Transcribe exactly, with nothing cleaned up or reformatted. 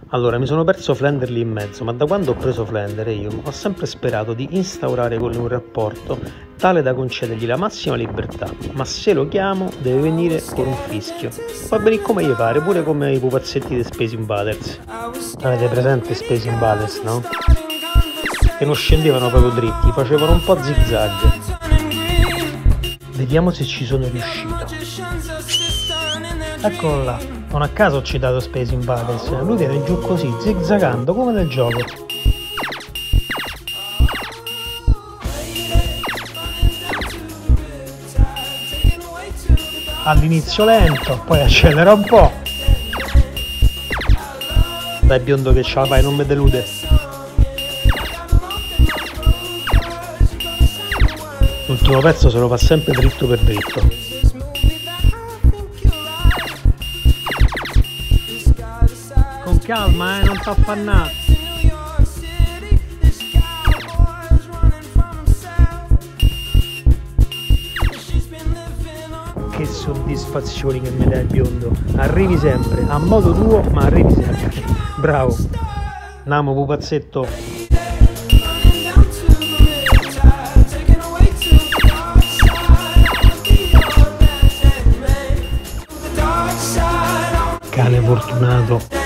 Allora, mi sono perso Flender lì in mezzo, ma da quando ho preso Flender io ho sempre sperato di instaurare con lui un rapporto tale da concedergli la massima libertà, ma se lo chiamo deve venire con un fischio. Va bene come gli pare, pure come i pupazzetti di Space Invaders. Avete presente Space Invaders, no? Che non scendevano proprio dritti, facevano un po' zigzag. Vediamo se ci sono riuscito. Eccolo là, non a caso ho citato Space Invaders, lui viene giù così, zigzagando come nel gioco. All'inizio lento, poi accelera un po'. Dai biondo che ce la fai, non mi delude. L'ultimo pezzo se lo fa sempre dritto per dritto. Con calma, eh, non t'affannare. Che soddisfazioni che mi dai biondo. Arrivi sempre, a modo tuo, ma arrivi sempre. Bravo. Namo pupazzetto. Cane fortunato.